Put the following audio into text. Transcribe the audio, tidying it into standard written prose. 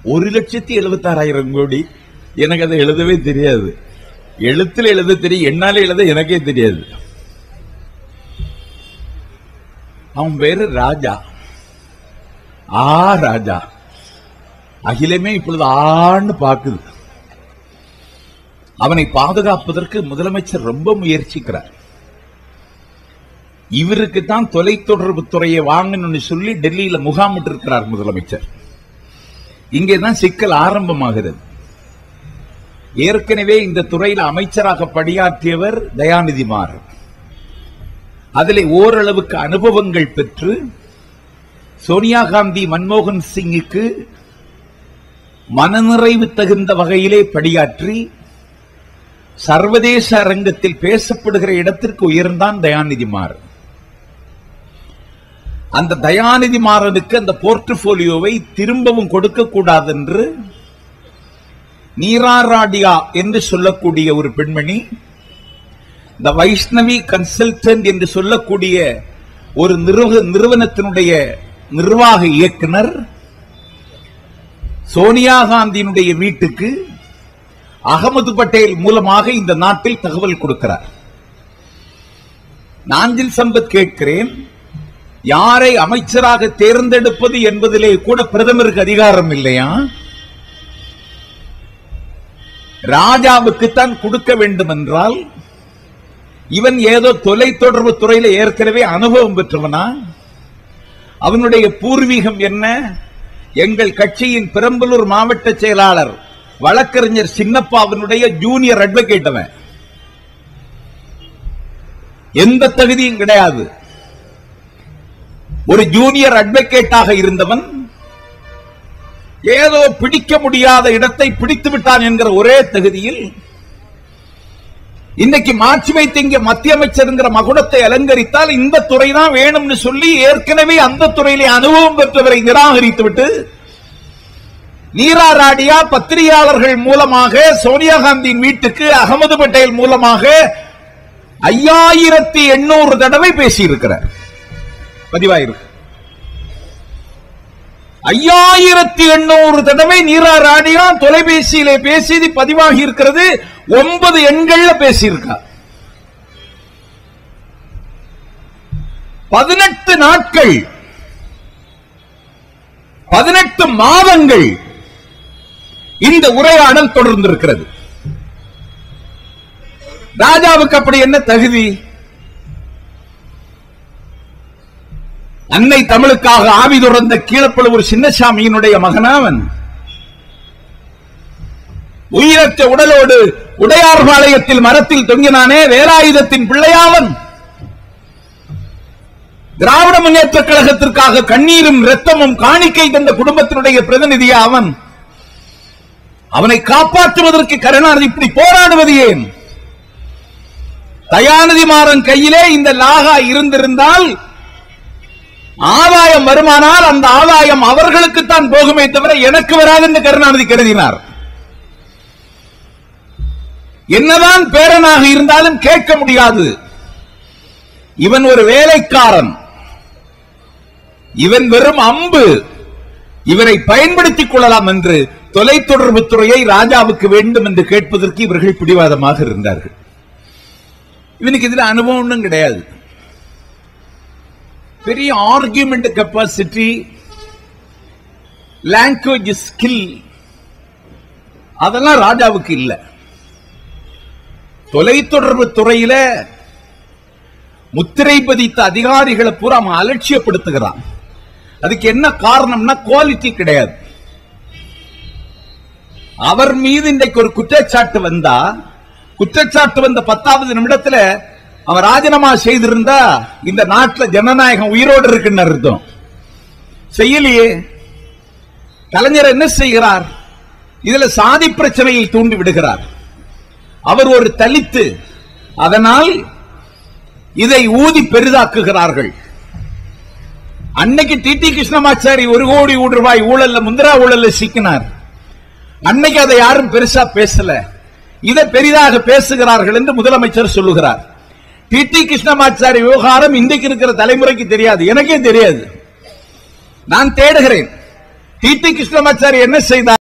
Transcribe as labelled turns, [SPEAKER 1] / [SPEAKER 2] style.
[SPEAKER 1] 1,76,000 கோடி. எனக்கு அதை எழுதவே தெரியாது. எழுத்துல எழுத தெரியும், என்னால எழுத எனக்கே தெரியாது. அவன் பேரு ராஜா. ராஜா. அகிலமே இப்பொழுது ஆண்டு பாக்குது. அவனை பாதுகாப்பதற்கு முதலமைச்சர் ரொம்ப முயற்சிக்கிறார். இவருக்கு தான் தொலைத்தொடர்பு துறையை வாங்கணும்னு சொல்லி டெல்லியில முகாமிட்டு இருக்கிறார் முதலமைச்சர். இங்கேதான் சிக்கல் ஆரம்பமாகிறது. ஏற்கனவே இந்த துறையில் அமைச்சராக பணியாற்றியவர் தயாநிதி மாறன். அதில் ஓரளவுக்கு அனுபவங்கள் பெற்று சோனியா காந்தி மன்மோகன் சிங்குக்கு மனநிறைவு தகுந்த வகையிலே பணியாற்றி சர்வதேச அரங்கத்தில் பேசப்படுகிற இடத்திற்கு உயர்ந்தான் தயாநிதி மாறன். அந்த தயாநிதி மாறனுக்கு அந்த போர்ட்போலியோவை திரும்பவும் கொடுக்க கூடாது என்று நீரா ராடியா என்று சொல்லக்கூடிய ஒரு பெண்மணி, இந்த வைஷ்ணவி கன்சல்டன்ட் என்று சொல்லக்கூடிய ஒரு நிறுவனத்தினுடைய நிர்வாக இயக்குனர் சோனியா காந்தியினுடைய வீட்டுக்கு அகமது பட்டேல் மூலமாக இந்த நாட்டில் தகவல் கொடுக்கிறார். நாஞ்சில் சம்பத் கேட்கிறேன், யாரை அமைச்சராக தேர்ந்தெடுப்பது என்பதிலே கூட பிரதமருக்கு அதிகாரம் இல்லையா? ராஜாவுக்குத்தான் கொடுக்க வேண்டும் என்றால் இவன் ஏதோ தொலைத்தொடர்பு துறையில ஏற்கனவே அனுபவம் பெற்றவனா? அவனுடைய பூர்வீகம் என்ன? எங்கள் கட்சியின் பெரம்பலூர் மாவட்ட செயலாளர் வழக்கறிஞர் சின்னப்பாவினுடைய ஜூனியர் அட்வொகேட். அவன் எந்த தகுதியும் கிடையாது. ஒரு ஜூனியர் அட்வொகேட்டாக இருந்தவன் ஏதோ பிடிக்க முடியாத இடத்தை பிடித்து விட்டான் என்கிற ஒரே தகுதியில் இன்னைக்கு மாற்றி வைத்து இங்கே மத்திய அமைச்சர் என்கிற மகுடத்தை அலங்கரித்தால் இந்த துறை தான் வேணும்னு சொல்லி ஏற்கனவே அந்த துறையிலே அனுபவம் பெற்றவரை நிராகரித்துவிட்டு நீரா ராடியா பத்திரிகையாளர்கள் மூலமாக சோனியா காந்தியின் வீட்டுக்கு அகமது பட்டேல் மூலமாக 5800 தடவை பேசியிருக்கிறார். பதிவாயிருக்கு. 5800 தடவை நீரா ராடியா தொலைபேசியிலே பேசி பதிவாகி இருக்கிறது. 9 எண்கள்ல பேசியிருக்கார். 18 நாட்கள், 18 மாதங்கள் இந்த உரையாடல் தொடர்ந்திருக்கிறது. ராஜாவுக்கு அப்படி என்ன தகுதி? அன்னை தமிழுக்காக ஆவி துறந்த கீழப்பழுவூர் சின்னசாமியினுடைய மகனாவன். உயிரற்ற உடலோடு உடையார்பாளையத்தில் மரத்தில் தொங்கினானே வேலாயுதத்தின் பிள்ளையாவன். திராவிட முன்னேற்ற கழகத்திற்காக கண்ணீரும் இரத்தமும் காணிக்கை தந்த குடும்பத்தினுடைய பிரதிநிதியா அவன். அவனை காப்பாற்றுவதற்கு கருணாநிதி இப்படி போராடுவது ஏன்? தயாநிதி மாறன் கையிலே இந்த லாகா இருந்திருந்தால் ஆதாயம் வருமானால் அந்த ஆதாயம் அவர்களுக்குத்தான் போகுமே தவிர எனக்கு வராது என்று கருணாநிதி கருதினார். என்னதான் பேரனாக இருந்தாலும் கேட்க முடியாது. இவன் ஒரு வேலைக்காரன், இவன் வெறும் அம்பு, இவரை பயன்படுத்திக் கொள்ளலாம் என்று தொலைத்தொடர்பு துறையை ராஜாவுக்கு வேண்டும் என்று கேட்பதற்கு இவர்கள் பிடிவாதமாக இருந்தார்கள். இவனுக்கு இதுல அனுபவம் கிடையாது. பெரிய ஆர்குமெண்ட் கெப்பாசிட்டி, லாங்குவேஜ் ஸ்கில் அதெல்லாம் ராஜாவுக்கு இல்ல. தொலைத்தொடர்பு துறையில முத்திரை பதித்த அதிகாரிகளை பூரா அவன் அலட்சியப்படுத்துகிறான். அதுக்கு என்ன காரணம்னா குவாலிட்டி கிடையாது. அவர் மீது இன்றைக்கு ஒரு குற்றச்சாட்டு வந்தா, குற்றச்சாட்டு வந்த 10வது நிமிடத்துல அவர் ராஜினாமா செய்திருந்தா இந்த நாட்டில் ஜனநாயகம் உயிரோடு இருக்குன்னு அர்த்தம். செய்யலையே. கலைஞர் என்ன செய்கிறார்? இதுல சாதி பிரச்சனையை தூண்டி விடுகிறார். அவர் ஒரு தலித்து, அதனால் இதை ஊதி பெரிதாக்குகிறார்கள். அன்னைக்கு டிடி கிருஷ்ணமாச்சாரி 1 கோடி ரூபாய் ஊழல்ல, முந்திரா ஊழல்ல சிக்கினார். அன்னைக்கு அதை யாரும் பெருசா பேசல. இதை பெரிதாக பேசுகிறார்கள் என்று முதலமைச்சர் சொல்லுகிறார். டிடி கிருஷ்ணமாச்சாரி விவகாரம் இன்றைக்கு இருக்கிற தலைமுறைக்கு தெரியாது, எனக்கே தெரியாது. நான் தேடுகிறேன். டி.டி. கிருஷ்ணமாச்சாரி என்ன செய்தார்?